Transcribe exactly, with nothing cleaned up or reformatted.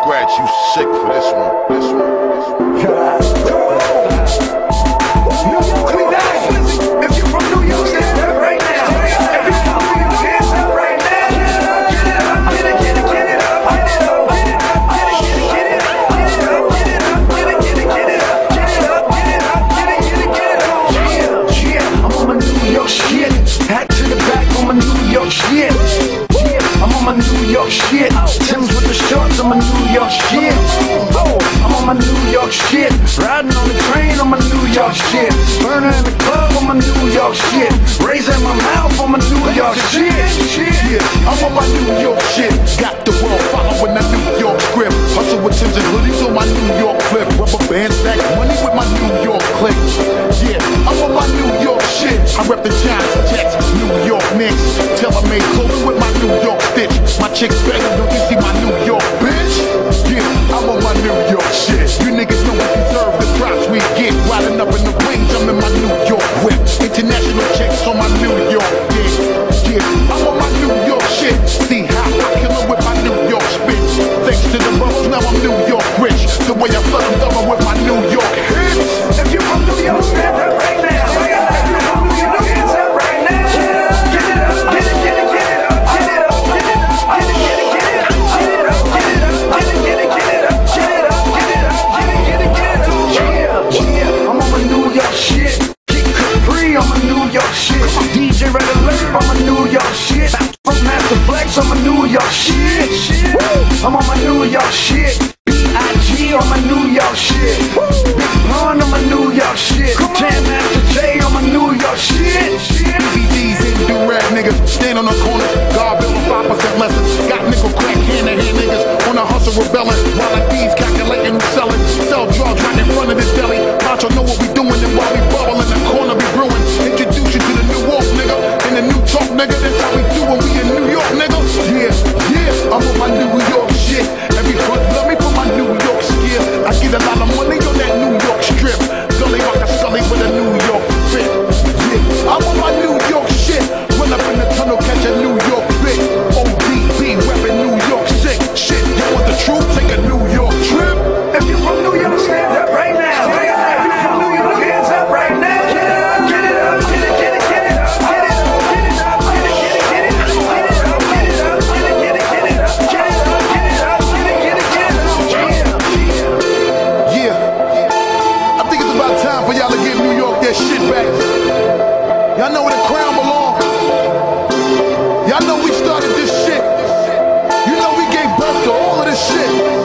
scratch, you sick for this one, this one, this one. God. New York, we die. If you from New York, stand up right now. If you from New York, stand up right now. Get it up, get it, get it, get it up, get it up, get it up, get it, get it, get it up, get it up, get it, get it, get it up, get it up, get it up, get it, get it, get it up. Yeah, yeah, I'm on my New York shit. Hat to the back on my New York shit. Yeah, I'm on my New York shit. Tim's with the shorts on my New York shit. Oh, I'm on my New York shit. Riding on the train on my New York shit. Burner in the club on my New York shit. Raising my mouth on my New York shit. Yeah, I'm on my New York shit. Got the world following that New York script. Hustle with Tim's and hoodies on my New York flip. Rubber band stack money with my New York click. Yeah, I'm on my New York shit. I rep the Giants, Jets, New York Knicks. Tailor-made clothing with my New York stitch. My chicks begging, don't you see my New York bitch? Yeah, I'm on my New York shit. You niggas know we deserve the props we get. Riding up in the range, I'm in my New York whip. International chicks on my New York dick. Yeah, I'm on my New York shit. See how I kill her with my New York spit. Thanks to the bros, now I'm New York rich. The way I flood them double with my New York hits. If you from New York, stand up right now. If you from New York, stand up right now. Get it up, get it, get it, get it up, get it up, get it up, get it, get it, get it up, get it up, get it up, get it, get it, get it up, get it up, get it up, get it, get it, get it up. Yeah, yeah, I'm on my New York shit. Kick Capri on my New York shit. D J Red Alert on my New York shit. From Master Flex on my New York shit. I'm on my New York shit. B I G on my New York shit. Big Pun on my New York shit. Jam Master J on my New York shit. D V Ds and do-rag niggas stand on the corner. God build five percent lessons. Got nickel crack hand-to-hand niggas on a hustle rebelling. While the D's calculating who's selling. Sell drugs right in front of this deli. Macho know what we doing and while we bubble in the corner be brewing. Introduce you to the New York nigga and the New Talk nigga. That's how we do when we in New York nigga. Yeah, yeah, I'm on my New York shit. Every front love me for my New York skill. I get a lot of money on that New York strip. Gully rock a scully with a New York fit. Yeah, I'm on my New York shit. Run up in the tunnel, catch a New York fit. O D B, reppin' New York sick. Shit, you want the truth? Take a New York trip. If you from New York, stand up right now. If you from New York, hands up right now. Get it up, get it, get it, get it up. Get it up, get it up, get it, get it, get it up. Get it up, get it up, get it, get it, get it up. Get it up, get it up, get it, get it, get it up. Yeah, I think it's about time for y'all to give New York that shit back. Y'all know where the crown belong. Y'all know we started this shit. You know we gave birth to all of this shit.